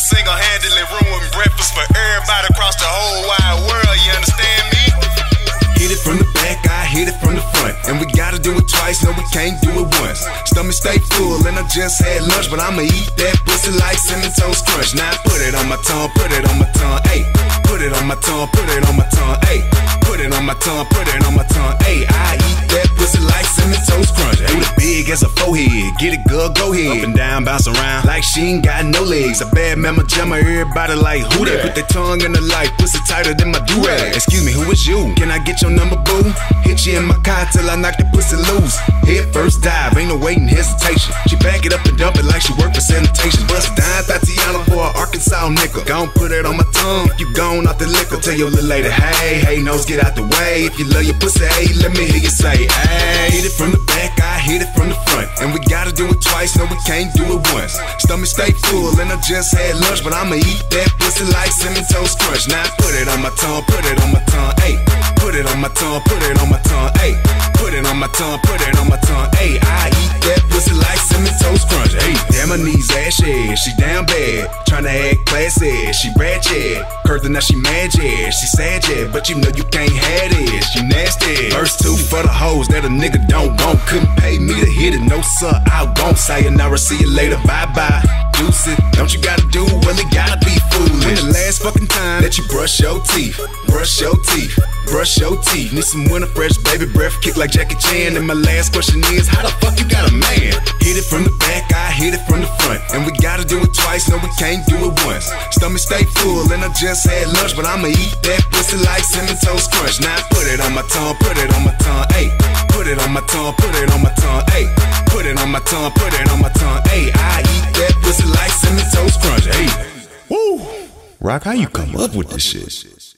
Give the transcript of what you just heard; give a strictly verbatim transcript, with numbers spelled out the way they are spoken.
single-handedly ruin breakfast for everybody across the whole wide world, you understand me? Hit it from the back, I hit it from the front. And we gotta do it twice, no we can't do it once. Stomach stay full and I just had lunch, but I'ma eat that pussy like Cinnamon Toast Crunch. Now put it on my tongue, put it on my tongue, ayy. Put it on my tongue, put it on my tongue, ayy. Put it on my tongue, put it on my tongue, ayy. I eat that pussy like Cinnamon Toast Crunch. Ayy, the big as a forehead, get it good, go ahead. Up and down, bounce around like she ain't got no legs. A bad mama jamma, everybody like who that? Put their tongue in the light, pussy tighter than my do-rag. Excuse me, who is you? Can I get your number, boo? Hit you in my car till I knock the pussy loose. Head first dive, ain't no waiting hesitation. She back it up and dump it like she work for sanitation. Bust down Tatiana for an Arkansas nickel. Gon' put it on my tongue if you gone off the liquor. Tell your little lady, hey, hey, nose, get out the way. If you love your pussy, hey, let me hear you say, hey. Hit it from the back, I hit it from the front. And we gotta do it twice, no we can't do it once. Stomach stay full and I just had lunch, but I'ma eat that pussy like Cinnamon Toast Crunch. Now put it on my tongue, put it on my tongue, ayy. Put it on my tongue, put it on my tongue, ayy. Put it on my tongue, put it on my tongue, ayy. I eat that pussy like Cinnamon Toast Crunch, ayy. Damn, her knees ashy, she down bad. Tryna act classy, she ratchet. Curtin, now she mad, yeah, she sad, yeah. But you know you can't have it, she nasty. Verse two for the hoes that a nigga don't want. Couldn't pay me to hit it, no sir, I won't. Sayonara, see you later, bye-bye. Deuce it, don't you gotta do, well it gotta be foolish. When the last fucking time that you brush your teeth, brush your teeth, brush your teeth. Need some winter fresh baby breath, kick like Jackie Chan. And my last question is, how the fuck you got a man? Hit it from the back, I hit it from the front. And we gotta do it twice, no we can't do it once. Stomach stay full and I just had lunch, but I'ma eat that pussy like Cinnamon Toast Crunch. Now put it on my tongue, put it on my tongue, ayy. Put it on my tongue, put it on my tongue, ayy. Put it on my tongue, put it on my tongue, ayy. I eat that pussy like Cinnamon Toast Crunch, ayy. Woo! Rock, how you come up with this shit?